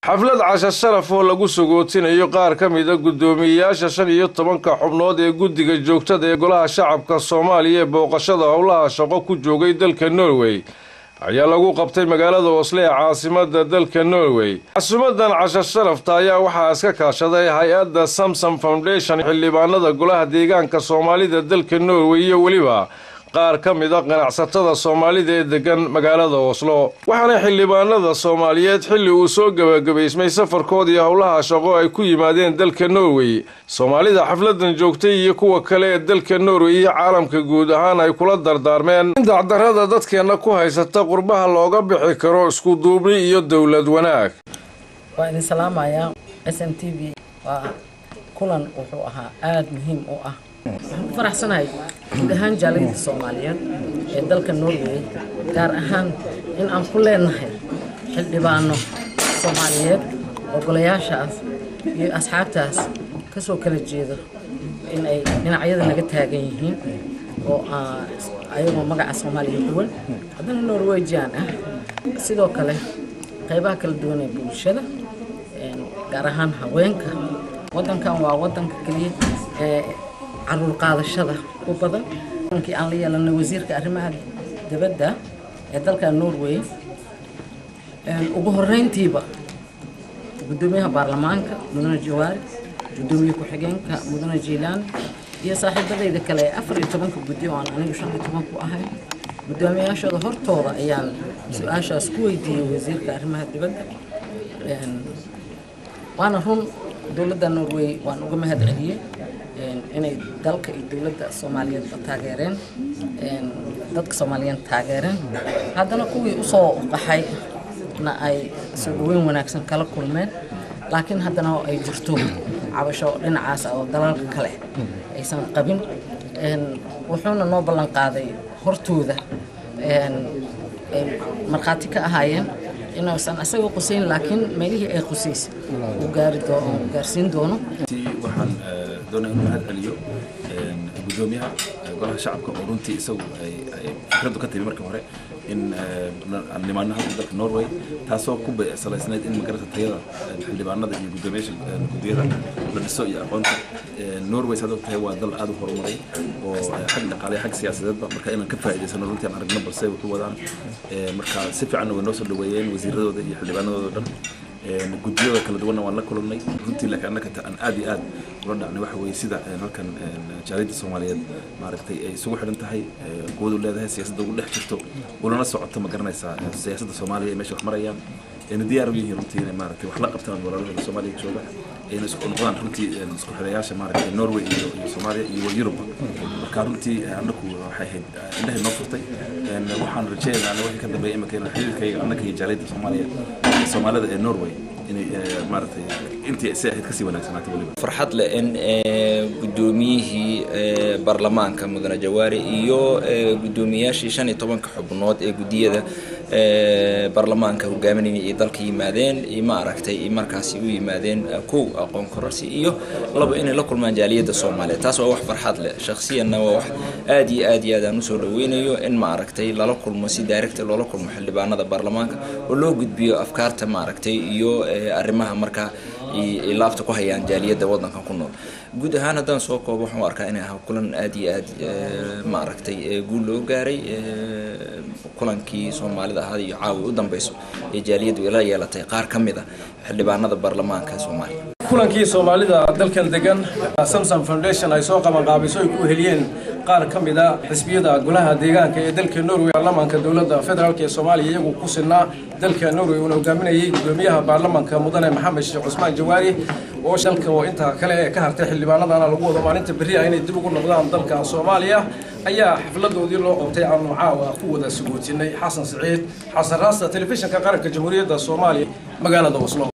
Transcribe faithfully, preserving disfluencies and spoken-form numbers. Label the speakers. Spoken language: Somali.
Speaker 1: xaflad casho sharaf oo lagu sugootinayo qaar ka mid ah guddoomiyeyaasha shan iyo tobanka xubnood ee guddiga joogtada ee golaha shacabka Soomaaliya ee booqashada howlaha shaqo ku joogay dalka Norway ayaa lagu qabtay magaalada Oslo ee caasimadda dalka Norway. Casuumadan casho sharafta ayaa waxaa iska kaashaday hay'adda Samsung Foundation xildhibaanada golaha deegaanka Soomaalida dalka Norway iyo waliba qaar ka mid ah ganacsatada Soomaalida ee degan magaalada Oslo. Waxaana xildhibaanada Soomaaliyeed xilli uu soo gabagabeysmay safarkoodii howlaha shaqo ay ku yimaadeen dalka Norway. Soomaalida xafladan joogtay iyo kuwa kale ee dalka Norway iyo caalamka guud ahaan ay kula dardaarmeen in dacdarrada dadkeena ku haysata qurbaha looga bixi karo isku duubni iyo dawlad wanaag.
Speaker 2: Waa in salaamaya S M T V waa kulan wuxuu ahaa aad muhiim u ah. faraxsanahay guud ahaan jaaliyada Soomaaliyeed ee dalka Norway gaar ahaan in aan ku leenahay xildhibaano Soomaaliyeed oo golayaashaas iyo asxaabtaas ka soo kala jeedo in ay dhinacyada naga taagan yihiin oo ayagoo magaca Soomaaliya duwan haddana Norwegian ah sidoo kale qaybaha kala duwan ee bulshada gaar ahaan haweenka wadankan waa wadanka kaliya ee عرض قاعدة الشذا وبذا ممكن أن لي لأن وزير كأرمها دبدة يدلك النرويج وبهرين تيبا قدوميها برلمان كمدن الجوار قدومي كحجين كمدن الجيلان هي صاحب هذا إذا كلا أفرج تبانك بديوان أنا وشان تبانك أهل قدومي أشهد هرطورة أيام أشهد سكوي دي وزير كأرمها دبدة وأنا هم دولة النرويج وأنا أقوم هذا عليه inay dalka iyo dawladda Soomaaliyeed taageereen een dadka Soomaaliyeed taageereen haddana kuwii u soo qaxay na ay soo weyn wanaagsan kala kulmeen laakiin haddana ay jirto cabasho dhinacaas oo dalalka kale aysan qabin een wuxuuna noo ballan qaaday hortooda een markhaati ka ahaayeen inuu san asagoo quseyn laakiin meelihii ay quseysay uu gaari doono gaarsiin doono
Speaker 3: waxaan doonay inuu mahad celiyo gudoomiyaha golaha shacabka oo runtii isagu ay fikradu ka timi markii hore in nimaanaha dalka Norway taasoo ku salaysnayd in magarata tayada xildhibaanada iyo gudoomiyaasha gudiyada la dhiso iyo aqoonta Norway sidoo kale waa dal aad u horumaray oo xag dhaqaale xag siyaasadeed marka inaan ka faa'iideysano runtii aan aragno balse wuxuu wadaan marka si fiican oo noo soo dhaweeyeen wasiiradooda iyo xildhibaanadooda dhan gudiyada kala duwan waan la kulannay runtii laakiin annaka aan aad iyo aad ula dhacnay waxa weeye sida halkan jaaliyada Soomaaliyeed maaragtay ay isugu xiran tahay quwad u leedahay siyaasadda ugu dhex jirto ulana socoto ma garanaysaa siyaasadda Soomaaliya ee meesha wax marayaan in diyaar u yihiin runtii inay maaragtay wax la qabtaan walaalada Soomaaliya jooga in isku noqdaan runtii isku xirayaasha maaragtay Norway iyo Soomaaliya iyo Yurub marka runtii annaku waxay ahayd indhahay noo furtay waxaan rajaynayaa in wixii ka dambeeyay imika xiriirkayga annaka iyo jaaliyada Soomaaliya Soomaalida ee Norway inay maaragtay intii si ahayd kasii wanaagsanaato waliba
Speaker 4: farxad leh in gudoomiyihii baarlamaanka mudane Jawaari iyo gudoomiyaashii shan iyo tobanka xubnood ee gudiyada baarlamaanka hogaaminayay ee dalka yimaadeen iyo ma aragtay markaasi u yimaadeen kow aqoon kororsi iyo laba inay la kulmaan jaaliyada Soomaaliyeed taas waa wax farxad leh shakhsiyanna waa wax aad iyo aad iyo aad aan u soo dhaweynayo in ma aragtay lala kulmo si direct loola kulmo xildhibaanada baarlamaanka oo loo gudbiyo afkaarta ma aragtay iyo arrimaha marka ilaafta ku hayaan jaaliyada wadankan ku nool guud ahaan haddaan soo koobo waxaan arkaa inay ahaa kulan aad iyo aad ma aragtay guul loo gaaray kulankii Soomaalida ahaa iyo caawi u dambayso ee jaaliyadu ila yeelatay qaar ka mid ah xildhibaanada baarlamaanka Soomaaliya
Speaker 1: kulankii Soomaalida dalkan degan Samsung Foundation ay soo qaban qaabiso ay ku heliyeen qaar ka mid ah xisbiyada golaha deegaanka ee dalka Norway baarlamaanka dawladda federaalka ee Soomaaliya iyagu ku sinaa dalka Norway uu hogaaminayay gudoomiyaha baarlamaanka mudane Maxamed Sheekh Cusmaan Jawaari oo shalka oo inta kale ee ka hartay xildhibaanadana lagu wado maalinta bari inay dib ugu noqdaan dalka Soomaaliya ayaa xafladoodii loo qabtay aan caawa ku wada sagootinay Xasan Saciid Xasan Raasta telefishinka qaranka Jamhuuriyadda Soomaaliya magaalada Oslo.